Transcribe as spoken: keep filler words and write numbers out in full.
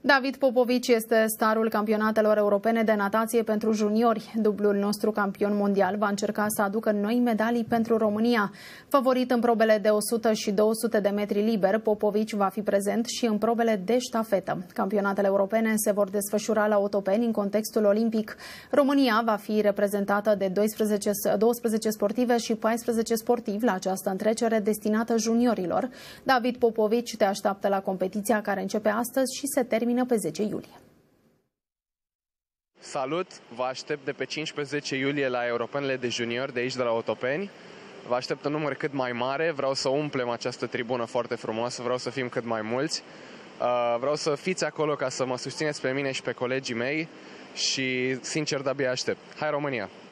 David Popovici este starul campionatelor europene de natație pentru juniori. Dublul nostru campion mondial va încerca să aducă noi medalii pentru România. Favorit în probele de o sută și două sute de metri liber, Popovici va fi prezent și în probele de ștafetă. Campionatele europene se vor desfășura la Otopeni în contextul olimpic. România va fi reprezentată de doisprezece, douăsprezece sportive și paisprezece sportivi la această întrecere destinată juniorilor. David Popovici te așteaptă la competiția care începe astăzi și se termină pe zece iulie. Salut! Vă aștept de pe cincisprezece iulie la Europenele de juniori de aici de la Otopeni. Vă aștept un număr cât mai mare, vreau să umplem această tribună foarte frumoasă, vreau să fim cât mai mulți. Vreau să fiți acolo ca să mă susțineți pe mine și pe colegii mei și sincer de-abia aștept. Hai România!